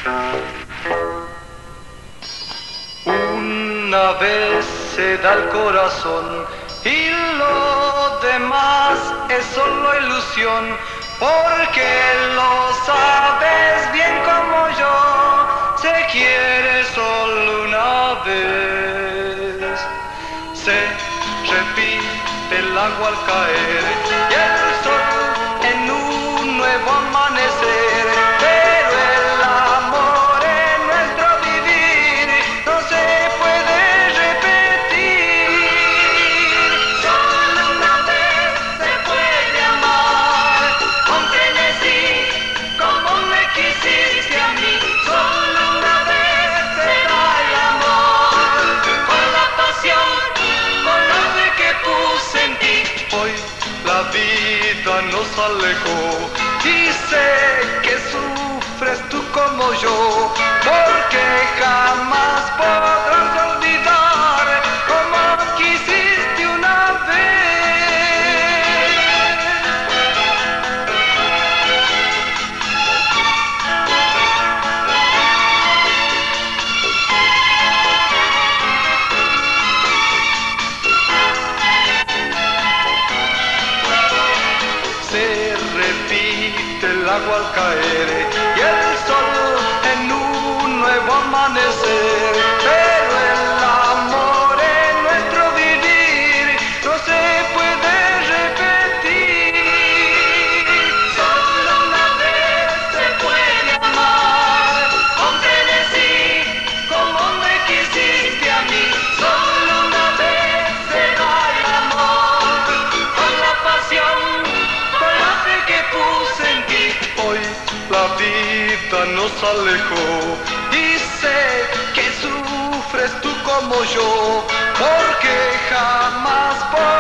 Una vez se da el corazón y lo demás es solo ilusión, porque lo sabes bien como yo, se quiere solo una vez. Se repite el agua al caer y el sol en un nuevo amanecer, pero el amor en nuestro vivir no se puede repetir. Solo una vez se puede amar, con frenesí, como me quisiste a mí. Solo una vez se da el amor, con la pasión, con la fe que puse en ti. Hoy la vida nos alejó y sé que sufres tú como yo, porque jamás podrás olvidar como quisiste una vez. Se repite el agua al caer y el sol en un nuevo amanecer, pero el amor en nuestro vivir no se puede repetir. Solo una vez se puede amar, con frenesí, como me quisiste a mí. Solo una vez se da el amor, con la pasión, con la fe que puse en ti. Hoy la vida nos alejó y sé que sufres tú como yo, porque jamás